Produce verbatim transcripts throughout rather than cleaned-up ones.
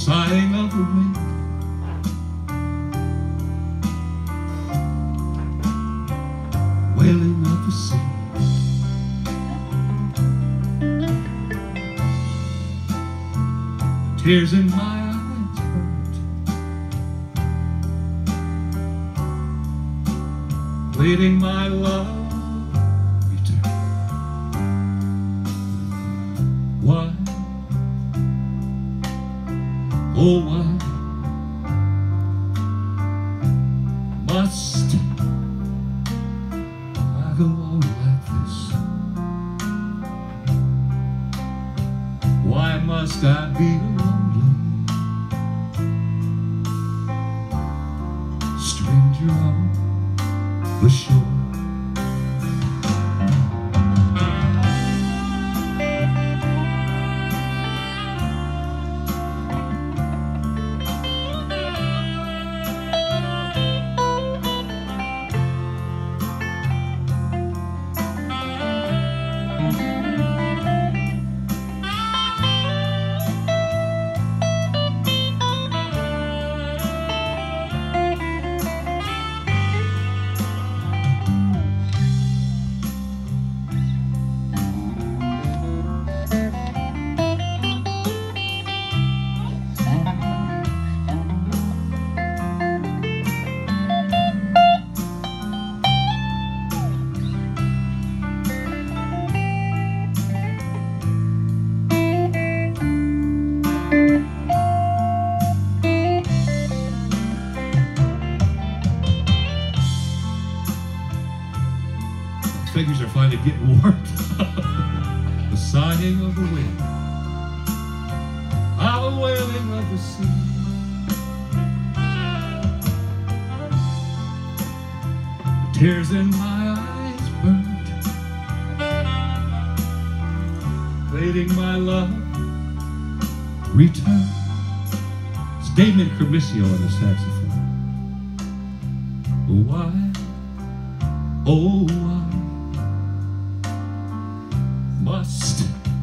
sighing of the wind, wailing of the sea. Tears in my eyes burnt, waiting my love return. Why, oh why must I go on like this? Why must I be lonely, stranger on the shore? Fingers are finally getting warm. The sighing of the wind, of the wailing of the sea. The tears in my eyes burnt, waiting my love return. It's Damon Carmissio on the saxophone. Why, oh why must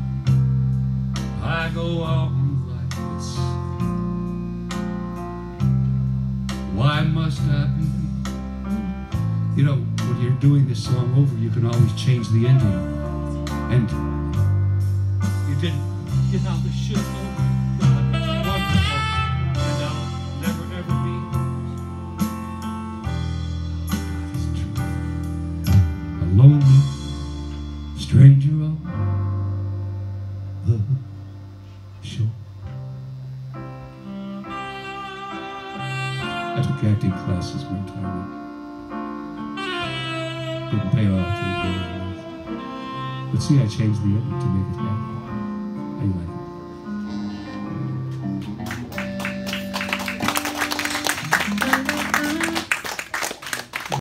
I go on like this? Why must I be? You know, when you're doing this song over, you can always change the ending. And you did, you know, the shit over. Wonderful. And uh, never, never be. It's true. A lonely stranger on the shore. I took acting classes one time. Didn't pay off to the good. But see, I changed the ending to make it happen. Anyway.